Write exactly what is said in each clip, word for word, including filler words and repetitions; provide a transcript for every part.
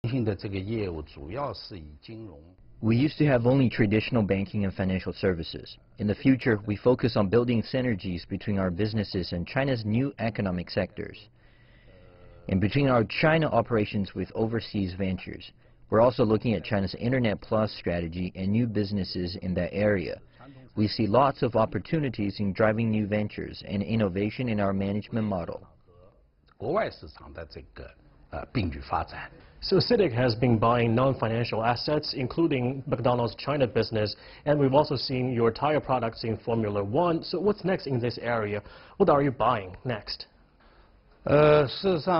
We used to have only traditional banking and financial services. In the future, we focus on building synergies between our businesses and China's new economic sectors. And between our China operations with overseas ventures, we're also looking at China's Internet Plus strategy and new businesses in that area. We see lots of opportunities in driving new ventures and innovation in our management model. So C I T I C has been buying non-financial assets, including McDonald's China business, and we've also seen your tire products in Formula One. So what's next in this area? What are you buying next? The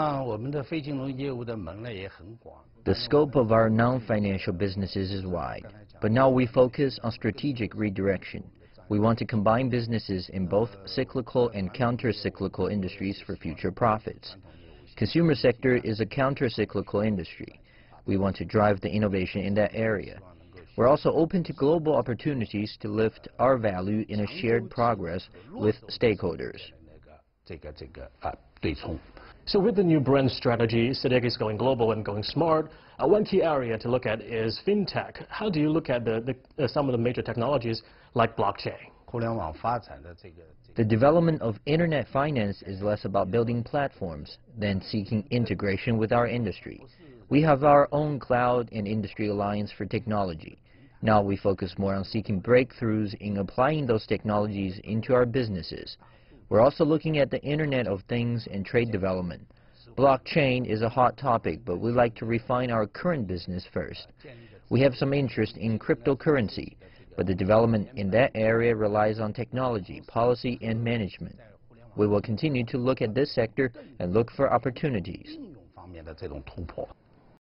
scope of our non-financial businesses is wide, but now we focus on strategic redirection. We want to combine businesses in both cyclical and counter-cyclical industries for future profits. Consumer sector is a counter-cyclical industry. We want to drive the innovation in that area. We're also open to global opportunities to lift our value in a shared progress with stakeholders. So with the new brand strategy, C I T I C is going global and going smart. Uh, one key area to look at is fintech. How do you look at the, the, uh, some of the major technologies like blockchain? The development of internet finance is less about building platforms than seeking integration with our industry. We have our own cloud and industry alliance for technology. Now we focus more on seeking breakthroughs in applying those technologies into our businesses. We're also looking at the Internet of Things and trade development. Blockchain is a hot topic, but we like to refine our current business first. We have some interest in cryptocurrency, but the development in that area relies on technology, policy, and management. We will continue to look at this sector and look for opportunities.